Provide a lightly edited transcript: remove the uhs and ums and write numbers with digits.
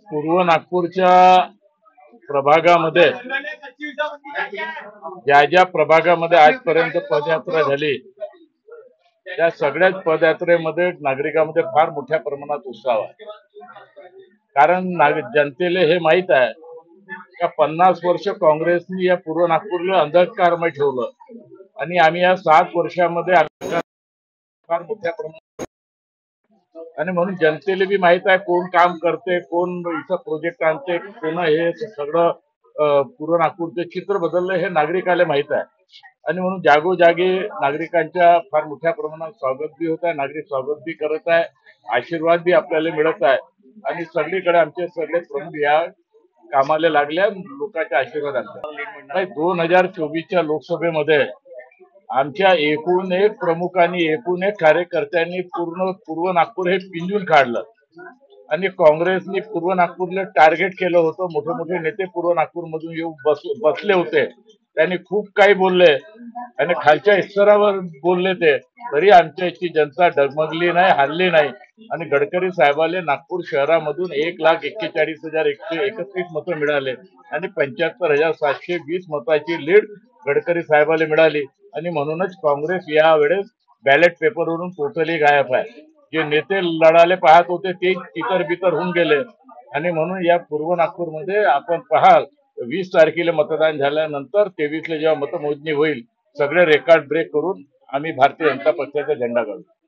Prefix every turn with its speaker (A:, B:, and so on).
A: पूर्व नागपूरच्या प्रभागामध्ये ज्या प्रभागामध्ये आजपर्यंत पदयात्रा झाली त्या सगळ्याच पदयात्रेमध्ये नागरिकांमध्ये फार मोठ्या प्रमाणात उत्साह आहे। कारण जनतेला हे माहित आहे का 50 वर्ष काँग्रेसने या पूर्व नागपूरला अंधकारमय ठेवलं आणि आम्ही या 7 वर्षामध्ये फार मोठ्या प्रमाणात आणि म्हणून जनतेला बी माहित आहे कोण काम करते, कोण इथं प्रोजेक्ट आणते, कोण हे सगळं पूर्व नागपूरचे चित्र बदललं हे नागरिकाला माहित आहे। आणि म्हणून जागोजागी नागरिकांच्या फार मोठ्या प्रमाणात स्वागत बी होत आहे, नागरिक स्वागत बी करत आहे, आशीर्वाद बी आपल्याला मिळत आहे आणि सगळीकडे आमचे सगळे प्रमुख या कामाला लागल्या लोकांच्या आशीर्वादाने। 2024च्या लोकसभेमध्ये आमच्या एकूण एक प्रमुखांनी एकूण एक कार्यकर्त्यांनी पूर्व नागपूर हे पिंजून काढलं आणि काँग्रेसने पूर्व नागपूरला टार्गेट केलं होतं। मोठे मोठे नेते पूर्व नागपूर मधून येऊन बसले होते, त्यांनी खूप काही बोलले आणि खालच्या स्तरावर बोलले ते, तरी आमच्या इथची जनता डगमगली नाही, हरली नाही आणि गडकरी साहेबाले नागपूर शहरामधून 1,41,131 मतं मिळाले आणि 75,720 मताची लीड गडकरी साहेबाला मिळाली आणि म्हणूनच काँग्रेस या वेळेस बॅलेट पेपरवरून टोटली गायब आहे। जे नेते लढाले पाहत होते ते तितर बितर होऊन गेले आणि म्हणून या पूर्व नागपूरमध्ये आपण पाहाल 20 तारखेला मतदान झाल्यानंतर 23ला जेव्हा मतमोजणी होईल सगळे रेकॉर्ड ब्रेक करून आम्ही भारतीय जनता पक्षाचा झेंडा काढू।